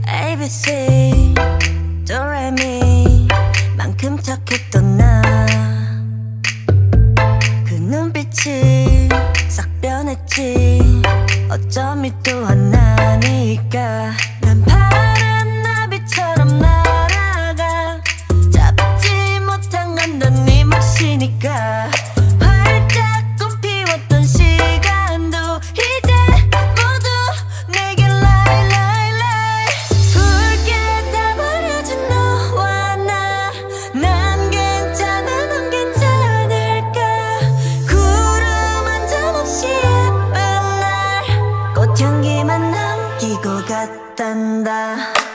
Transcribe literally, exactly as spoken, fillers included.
에이비씨 도레미 만큼 착했던 나 그 눈빛이 싹 변했지. 어쩜 이 또한 나니까 난 파란 나비처럼 날아가. 잡지 못한 건 넌 네 몫이니까. 활짝 꽃피웠던 시간도 이제 모두 내게 lie lie lie. 붉게 다 버려진 너와 나. 난 괜찮아 넌 괜찮을까. 구름 한 점 없이 예쁜 날 꽃향기만 남기고 갔단다.